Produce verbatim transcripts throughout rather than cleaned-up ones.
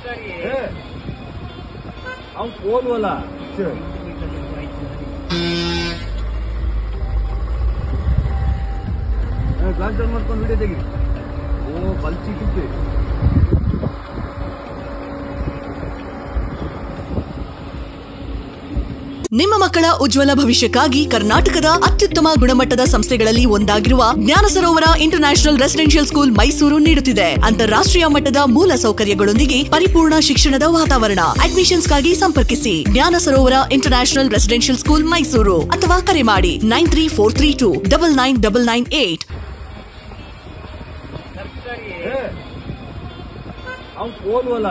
ಅವ್ನು ಹೋಲ್ವಲ್ಲ ಗಾಂಜಲ್ ಮಾಡ್ಕೊಂಡು ವಿಡಿಯೋ ತೆಗಿ. ಓ ಬಲ್ಚಿ ಕಿಪ್ಪಿ. ನಿಮ್ಮ ಮಕ್ಕಳ ಉಜ್ವಲ ಭವಿಷ್ಯಕ್ಕಾಗಿ ಕರ್ನಾಟಕದ ಅತ್ಯುತ್ತಮ ಗುಣಮಟ್ಟದ ಸಂಸ್ಥೆಗಳಲ್ಲಿ ಒಂದಾಗಿರುವ Jnana Sarovara international residential school Mysuru ನೀಡುತ್ತಿದೆ ಅಂತಾರಾಷ್ಟ್ರೀಯ ಮಟ್ಟದ ಮೂಲ ಸೌಕರ್ಯಗಳೊಂದಿಗೆ ಪರಿಪೂರ್ಣ ಶಿಕ್ಷಣದ ವಾತಾವರಣ. ಅಡ್ಮಿಷನ್ಸ್ಗಾಗಿ ಸಂಪರ್ಕಿಸಿ Jnana Sarovara international residential school Mysuru ಅಥವಾ ಕರೆ ಮಾಡಿ nine three four three two double nine double nine eight. ಅವ್ನು ಹೋಲ್ವಲ್ಲ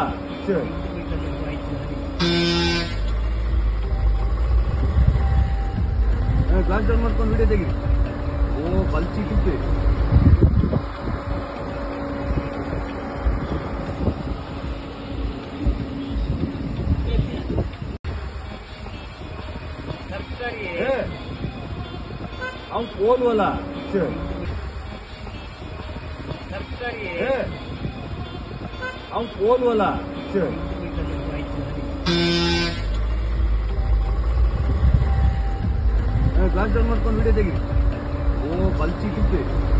ಗಾಂಜಲ್ ಮಾಡ್ಕೊಂಡು ವಿಡಿಯೋ ತೆಗಿ. ಓ ಬಲ್ಚಿ ಕಿಪ್ಪಿ. ಅವ್ನು ಹೋಲ್ವಲ್ಲ ಅವ್ನು ಹೋಲ್ವಲ್ಲ ಗಾಂಜಲ್ ಮಾಡ್ಕೊಂಡು ವಿಡಿಯೋ ತೆಗಿ. ಓ ಬಲ್ಚಿ ಕಿಪ್ಪಿ.